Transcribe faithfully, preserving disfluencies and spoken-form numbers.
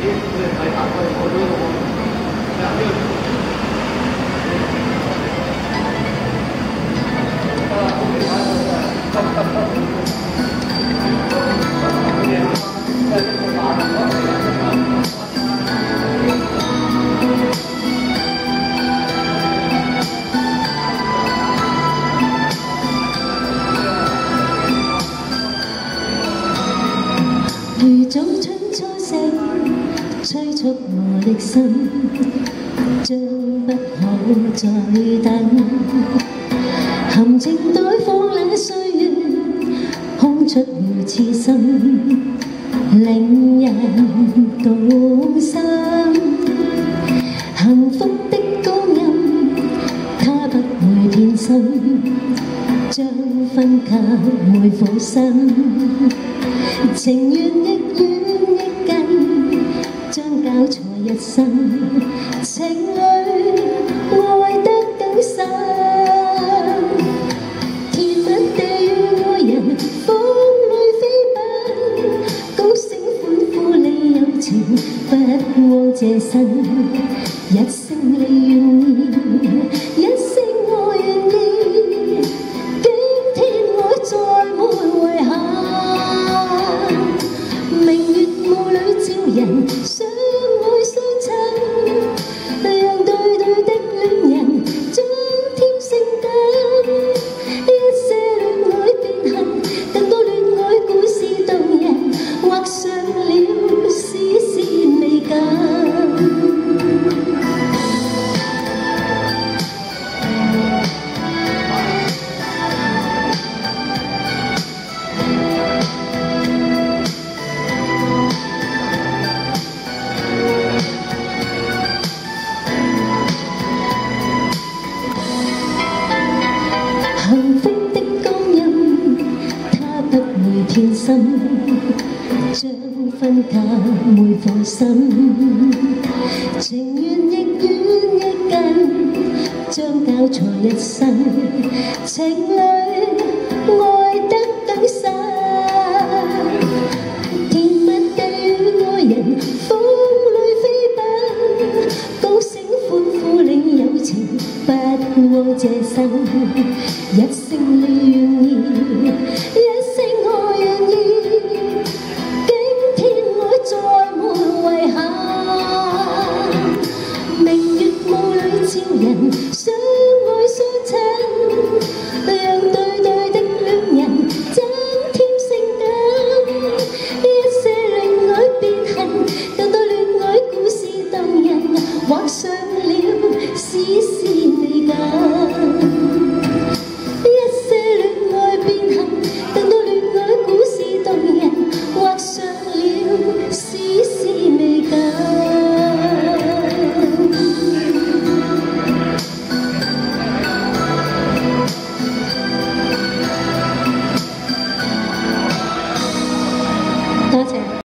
如早春初醒，催促我的心，將不可再等。含情待放冷歲月，空出了痴心，令人動心。幸福的光陰，它不會偏心，將分給每顆心。情願亦遠亦近，將交錯一生，情侶愛得更深。甜蜜地與愛人風裏飛奔，高聲歡呼你友情，不枉這生。一聲你願意，一聲我願意，驚天愛再沒遺憾。明月霧裏照人，相愛相親，讓對對的戀人增添性感。一些戀愛變恨，更多戀愛故事動人，畫上了絲絲美感。幸福的光陰，它不會偏心，將分給每顆心。情願亦遠亦近，將交錯一生，情侶愛得更深。甜蜜地與愛人風裏飛奔，高聲歡呼令友情不枉這生。一聲你願意，一聲我願意，驚天愛再沒遺憾。明月霧裏照人，相愛相親，讓對對的戀人增添性感。一些戀愛變恨，更多戀愛故事動人，畫上了絲絲美感。更多戀愛故事動人，畫上了絲